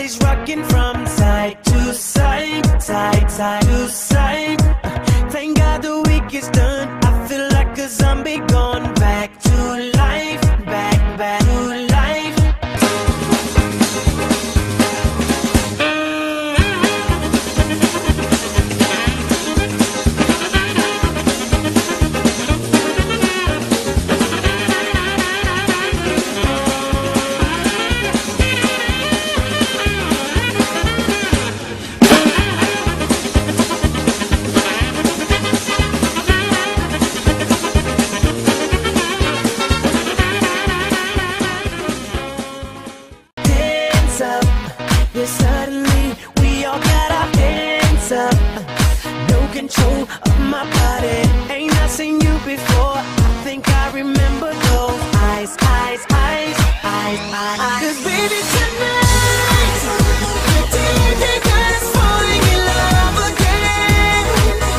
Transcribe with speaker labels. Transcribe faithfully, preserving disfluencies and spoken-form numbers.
Speaker 1: body's rocking from side to side, side, side to side. Uh, thank God the week is done. I feel like a zombie gone back to life, back, back to life. Suddenly we all got our hands up. No control of my body. Ain't I seen you before? I think I remember those eyes, eyes, eyes, eyes, eyes. 'Cause baby,